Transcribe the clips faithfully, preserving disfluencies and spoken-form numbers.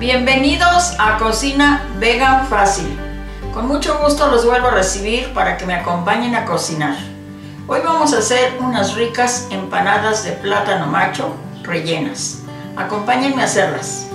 Bienvenidos a Cocina Vegan Fácil. Con mucho gusto los vuelvo a recibir para que me acompañen a cocinar. Hoy vamos a hacer unas ricas empanadas de plátano macho rellenas. Acompáñenme a hacerlas.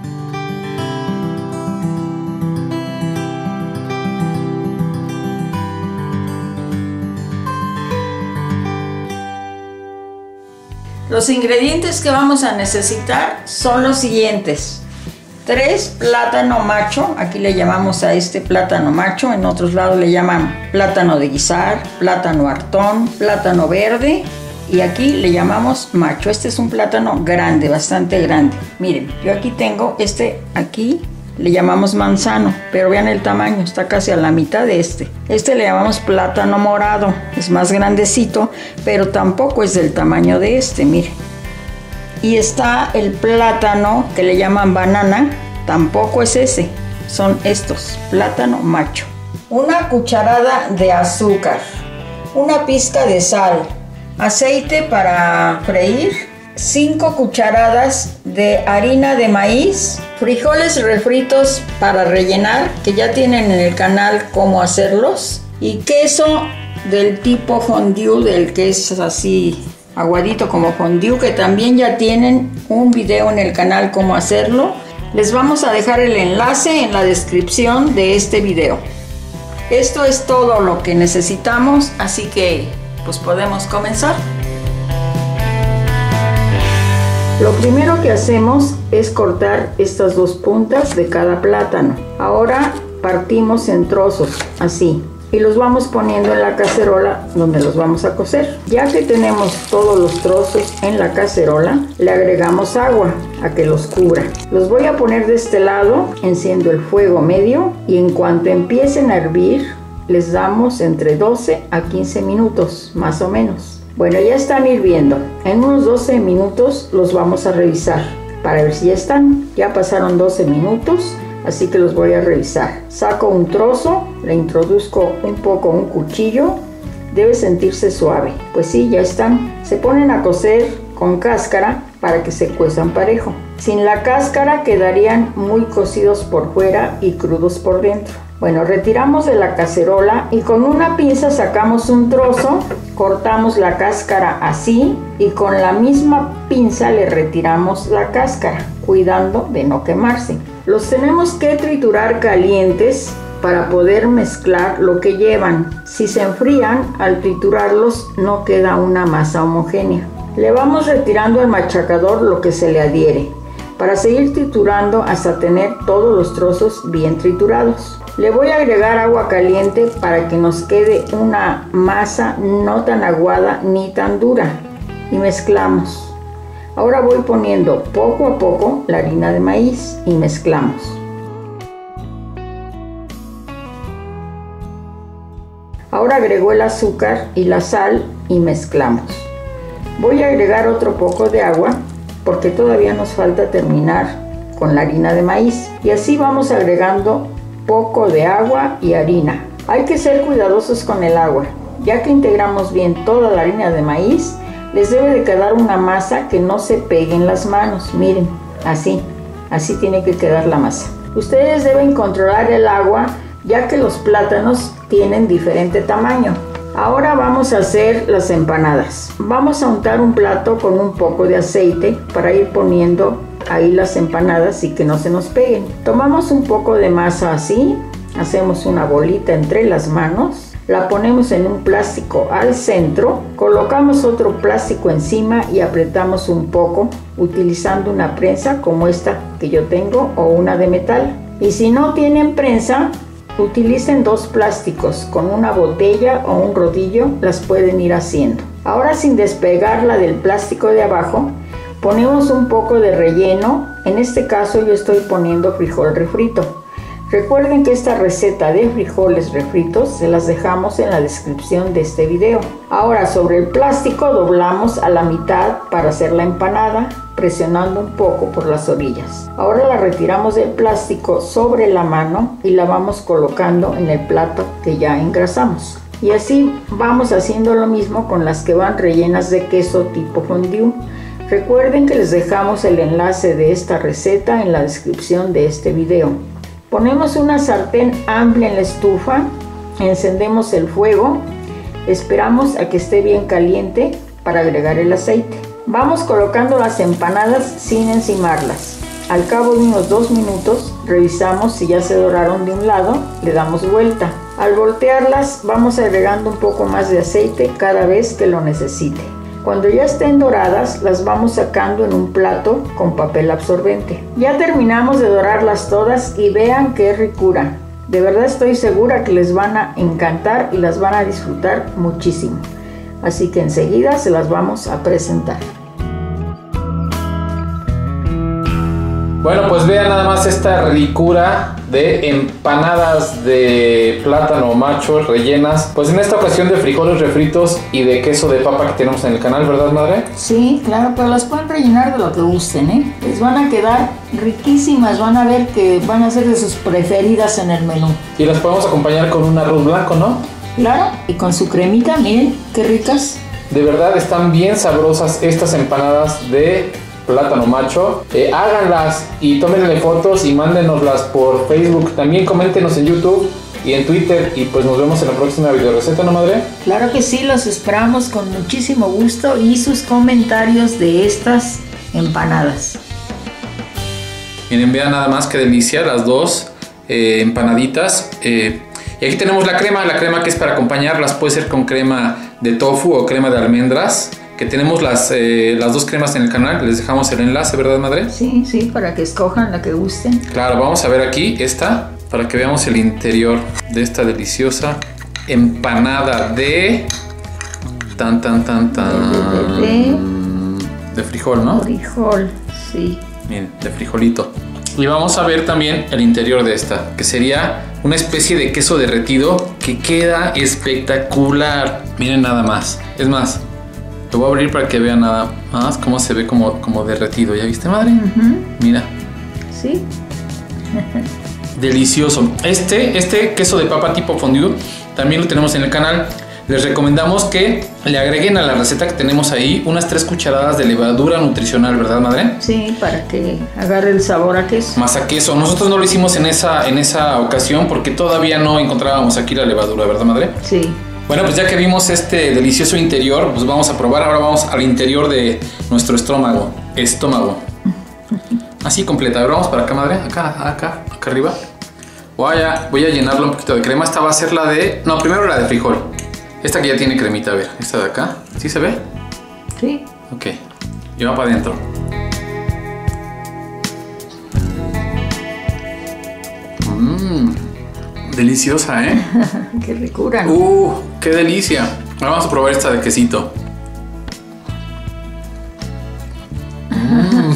Los ingredientes que vamos a necesitar son los siguientes: tres plátano macho, aquí le llamamos a este plátano macho, en otros lados le llaman plátano de guisar, plátano hartón, plátano verde, y aquí le llamamos macho. Este es un plátano grande, bastante grande. Miren, yo aquí tengo este, aquí le llamamos manzano, pero vean el tamaño, está casi a la mitad de este. Este le llamamos plátano morado, es más grandecito, pero tampoco es del tamaño de este, miren. Y está el plátano que le llaman banana, tampoco es ese, son estos, plátano macho. Una cucharada de azúcar, una pizca de sal, aceite para freír, cinco cucharadas de harina de maíz, frijoles refritos para rellenar, que ya tienen en el canal cómo hacerlos, y queso del tipo fondue, del que es así aguadito como fondue, que también ya tienen un video en el canal cómo hacerlo. Les vamos a dejar el enlace en la descripción de este video. Esto es todo lo que necesitamos, así que pues podemos comenzar. Lo primero que hacemos es cortar estas dos puntas de cada plátano. Ahora partimos en trozos, así, y los vamos poniendo en la cacerola donde los vamos a cocer. Ya que tenemos todos los trozos en la cacerola, le agregamos agua a que los cubra. Los voy a poner de este lado, enciendo el fuego medio y en cuanto empiecen a hervir, les damos entre doce a quince minutos, más o menos. Bueno, ya están hirviendo. En unos doce minutos los vamos a revisar para ver si ya están. Ya pasaron doce minutos, así que los voy a revisar. Saco un trozo, le introduzco un poco un cuchillo. Debe sentirse suave. Pues sí, ya están. Se ponen a cocer con cáscara para que se cuezan parejo. Sin la cáscara quedarían muy cocidos por fuera y crudos por dentro. Bueno, retiramos de la cacerola y con una pinza sacamos un trozo, cortamos la cáscara así y con la misma pinza le retiramos la cáscara, cuidando de no quemarse. Los tenemos que triturar calientes para poder mezclar lo que llevan. Si se enfrían, al triturarlos no queda una masa homogénea. Le vamos retirando al machacador lo que se le adhiere, para seguir triturando hasta tener todos los trozos bien triturados. Le voy a agregar agua caliente para que nos quede una masa no tan aguada ni tan dura y mezclamos. Ahora voy poniendo poco a poco la harina de maíz y mezclamos. Ahora agrego el azúcar y la sal y mezclamos. Voy a agregar otro poco de agua porque todavía nos falta terminar con la harina de maíz, y así vamos agregando poco de agua y harina. Hay que ser cuidadosos con el agua, ya que integramos bien toda la harina de maíz. Les debe de quedar una masa que no se pegue en las manos. Miren, así, así tiene que quedar la masa. Ustedes deben controlar el agua, ya que los plátanos tienen diferente tamaño. Ahora vamos a hacer las empanadas. Vamos a untar un plato con un poco de aceite para ir poniendo ahí las empanadas y que no se nos peguen. Tomamos un poco de masa así, hacemos una bolita entre las manos, la ponemos en un plástico al centro, colocamos otro plástico encima y apretamos un poco utilizando una prensa como esta que yo tengo o una de metal. Y si no tienen prensa, utilicen dos plásticos con una botella o un rodillo, las pueden ir haciendo. Ahora, sin despegarla del plástico de abajo, ponemos un poco de relleno. En este caso yo estoy poniendo frijol refrito. Recuerden que esta receta de frijoles refritos se las dejamos en la descripción de este video. Ahora, sobre el plástico doblamos a la mitad para hacer la empanada, presionando un poco por las orillas. Ahora la retiramos del plástico sobre la mano y la vamos colocando en el plato que ya engrasamos. Y así vamos haciendo lo mismo con las que van rellenas de queso tipo fondue. Recuerden que les dejamos el enlace de esta receta en la descripción de este video. Ponemos una sartén amplia en la estufa, encendemos el fuego, esperamos a que esté bien caliente para agregar el aceite. Vamos colocando las empanadas sin encimarlas. Al cabo de unos dos minutos revisamos si ya se doraron de un lado, le damos vuelta. Al voltearlas vamos agregando un poco más de aceite cada vez que lo necesite. Cuando ya estén doradas las vamos sacando en un plato con papel absorbente. Ya terminamos de dorarlas todas y vean qué ricura. De verdad estoy segura que les van a encantar y las van a disfrutar muchísimo. Así que enseguida se las vamos a presentar. Bueno, pues vean nada más esta ricura de empanadas de plátano macho rellenas, pues en esta ocasión de frijoles refritos y de queso de papa que tenemos en el canal, ¿verdad, madre? Sí, claro, pero las pueden rellenar de lo que gusten, ¿eh? Les van a quedar riquísimas, van a ver que van a ser de sus preferidas en el menú. Y las podemos acompañar con un arroz blanco, ¿no? Claro, y con su cremita, miren, qué ricas. De verdad están bien sabrosas estas empanadas de plátano macho. Eh, háganlas y tómenle fotos y mándenoslas por Facebook. También coméntenos en YouTube y en Twitter. Y pues nos vemos en la próxima video receta, ¿no, madre? Claro que sí, los esperamos con muchísimo gusto y sus comentarios de estas empanadas. Miren, vean nada más qué delicia las dos eh, empanaditas. Eh, y aquí tenemos la crema, la crema que es para acompañarlas. Puede ser con crema de tofu o crema de almendras. Que tenemos las, eh, las dos cremas en el canal, les dejamos el enlace, ¿verdad, madre? Sí, sí, para que escojan la que gusten. Claro, vamos a ver aquí esta, para que veamos el interior de esta deliciosa empanada de... Tan, tan, tan, tan... De, de, de, de frijol, ¿no? Frijol, sí. Miren, de frijolito. Y vamos a ver también el interior de esta, que sería una especie de queso derretido que queda espectacular. Miren nada más, es más... Lo voy a abrir para que vean nada más cómo se ve como, como derretido. ¿Ya viste, madre? Uh-huh. Mira. Sí. Delicioso. Este, este queso de papa tipo fondue también lo tenemos en el canal. Les recomendamos que le agreguen a la receta que tenemos ahí unas tres cucharadas de levadura nutricional, ¿verdad, madre? Sí, para que agarre el sabor a queso. Más a queso. Nosotros no lo hicimos en esa, en esa ocasión porque todavía no encontrábamos aquí la levadura, ¿verdad, madre? Sí. Bueno, pues ya que vimos este delicioso interior, pues vamos a probar. Ahora vamos al interior de nuestro estómago. Estómago. Así completa. Ahora vamos para acá, madre. Acá, acá, acá arriba. Voy a, voy a llenarla un poquito de crema. Esta va a ser la de... No, primero la de frijol. Esta que ya tiene cremita, a ver. Esta de acá. ¿Sí se ve? Sí. Ok. Y va para adentro. Mmm. Deliciosa, ¿eh? Qué ricura, ¿no? ¡Uh! ¡Qué delicia! Ahora vamos a probar esta de quesito. Mm.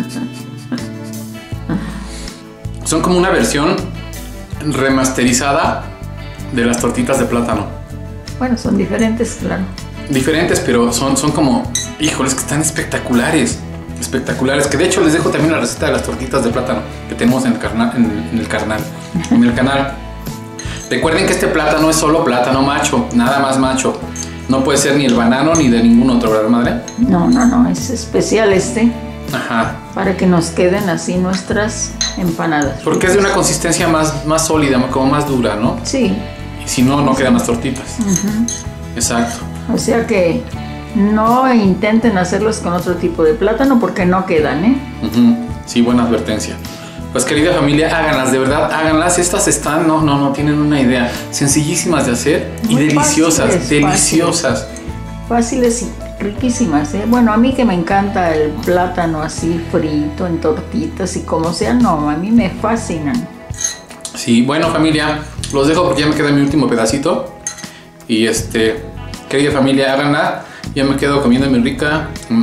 Son como una versión remasterizada de las tortitas de plátano. Bueno, son diferentes, claro. Diferentes, pero son, son como... Híjoles, que están espectaculares. Espectaculares. Que de hecho les dejo también la receta de las tortitas de plátano que tenemos en el, carna, en, en el canal. En el canal. Recuerden que este plátano es solo plátano macho, nada más macho. No puede ser ni el banano ni de ningún otro, ¿verdad, madre? No, no, no, es especial este. Ajá. Para que nos queden así nuestras empanadas. Porque es de una consistencia más, más sólida, como más dura, ¿no? Sí. Y si no, no quedan las tortitas. Uh-huh. Exacto. O sea que no intenten hacerlos con otro tipo de plátano porque no quedan, ¿eh? Uh-huh. Sí, buena advertencia. Pues querida familia, háganlas, de verdad, háganlas. Estas están, no, no, no tienen una idea. Sencillísimas de hacer y muy deliciosas, fáciles, deliciosas. Fáciles y riquísimas, ¿eh? Bueno, a mí que me encanta el plátano así frito en tortitas y como sea, no, a mí me fascinan. Sí, bueno, familia, los dejo porque ya me queda mi último pedacito. Y este, querida familia, háganla. Ya me quedo comiendo mi rica mm,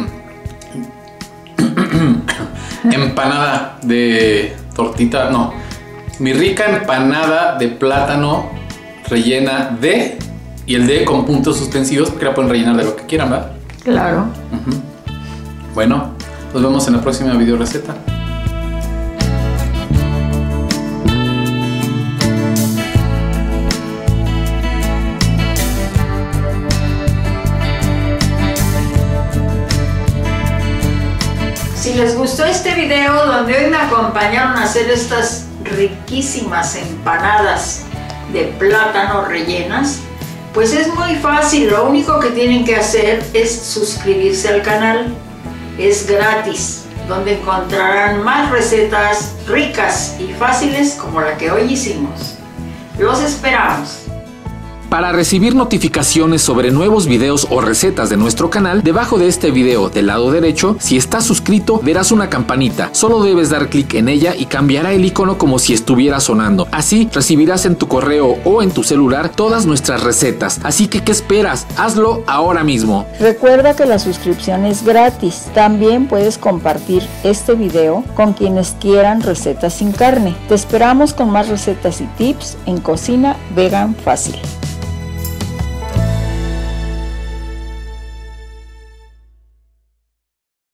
empanada de tortita, no, mi rica empanada de plátano rellena de, y el de con puntos suspensivos porque la pueden rellenar de lo que quieran, ¿verdad? Claro. Uh-huh. Bueno, nos vemos en la próxima video receta. les gustó este video donde hoy me acompañaron a hacer estas riquísimas empanadas de plátano rellenas, pues es muy fácil. Lo único que tienen que hacer es suscribirse al canal. Es gratis, donde encontrarán más recetas ricas y fáciles como la que hoy hicimos. Los esperamos. Para recibir notificaciones sobre nuevos videos o recetas de nuestro canal, debajo de este video del lado derecho, si estás suscrito, verás una campanita. Solo debes dar clic en ella y cambiará el icono como si estuviera sonando. Así recibirás en tu correo o en tu celular todas nuestras recetas. Así que, ¿qué esperas? Hazlo ahora mismo. Recuerda que la suscripción es gratis. También puedes compartir este video con quienes quieran recetas sin carne. Te esperamos con más recetas y tips en Cocina Vegan Fácil.